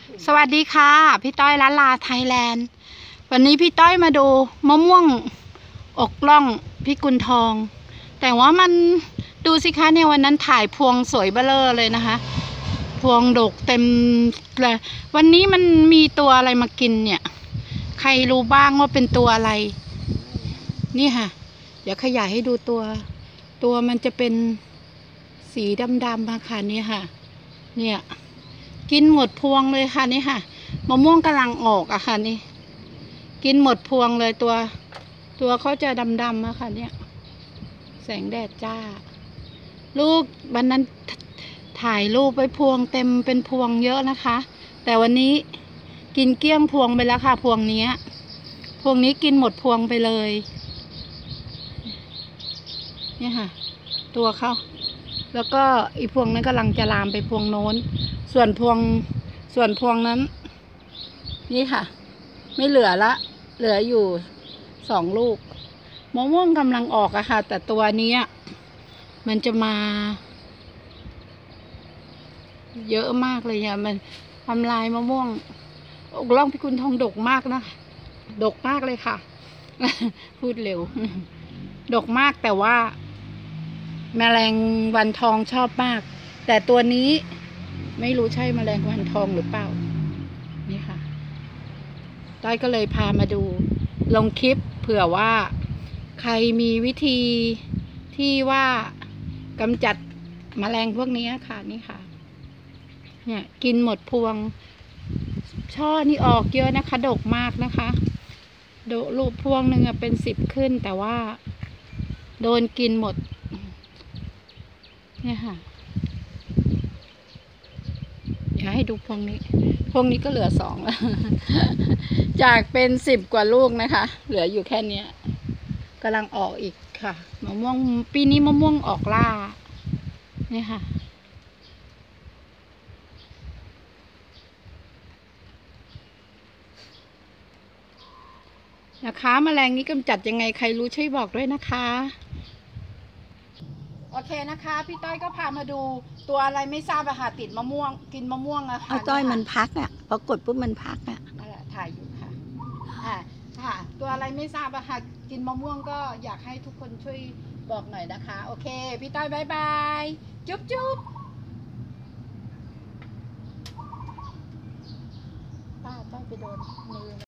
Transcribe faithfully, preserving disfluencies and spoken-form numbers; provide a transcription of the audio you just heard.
สวัสดีค่ะพี่ต้อยล้านลาไทยแลนด์วันนี้พี่ต้อยมาดูมะม่วงอกล่องพิกุลทองแต่ว่ามันดูสิคะเนี่ยวันนั้นถ่ายพวงสวยเบ้อเร่อเลยนะคะพวงดกเต็มเลยวันนี้มันมีตัวอะไรมากินเนี่ยใครรู้บ้างว่าเป็นตัวอะไรนี่ค่ะเดี๋ยวขยายให้ดูตัวตัวมันจะเป็นสีดำๆมาค่ะนี่ค่ะเนี่ยกินหมดพวงเลยค่ะนี่ค่ะมะม่วงกำลังออกอะค่ะนี่กินหมดพวงเลยตัวตัวเขาจะดำๆอะค่ะเนี่ยแสงแดดจ้าลูกวันนั้นถ่ายรูปไปพวงเต็มเป็นพวงเยอะนะคะแต่วันนี้กินเกลี้ยงพวงไปแล้วค่ะพวงนี้พวงนี้กินหมดพวงไปเลยเนี่ยค่ะตัวเขาแล้วก็อีพวงนั้นกำลังจะลามไปพวงโน้นส่วนพวงส่วนพวงนั้นนี่ค่ะไม่เหลือละเหลืออยู่สองลูกมะม่วงกำลังออกอะค่ะแต่ตัวนี้มันจะมาเยอะมากเลยเนี่ยมันทำลายมะม่วงอกล่องพิกุลทองดกมากนะดกมากเลยค่ะ พูดเร็ว ดกมากแต่ว่าแมลงวันทองชอบมากแต่ตัวนี้ไม่รู้ใช่แมลงวันทองหรือเปล่านี่ค่ะต้อยก็เลยพามาดูลงคลิปเผื่อว่าใครมีวิธีที่ว่ากำจัดแมลงพวกนี้ค่ะนี่ค่ะเนี่ยกินหมดพวงช่อนี่ออกเยอะนะคะดกมากนะคะโดลูกพวงหนึ่งเป็นสิบขึ้นแต่ว่าโดนกินหมดเนี่ยค่ะอยากให้ดูพวงนี้พวงนี้ก็เหลือสองแล้ว จากเป็นสิบกว่าลูกนะคะเหลืออยู่แค่นี้กำลังออกอีกค่ะมะม่วงปีนี้มะม่วงออกล่าเนี่ยค่ะนะคะแมลงนี้กำจัดยังไงใครรู้ช่วยบอกด้วยนะคะโอเคนะคะพี่ต้อยก็พามาดูตัวอะไรไม่ทราบอะค่ะติดมะม่วงกินมะม่วงอะค่ะต้อยมันพักอะพอกดปุ๊บมันพักอะนั่นแหละถ่ายอยู่ค่ะอ่าค่ะตัวอะไรไม่ทราบอะค่ะกินมะม่วงก็อยากให้ทุกคนช่วยบอกหน่อยนะคะโอเคพี่ต้อยบายบายจุ๊บจุ๊บป้าต้อยไปโดนมือ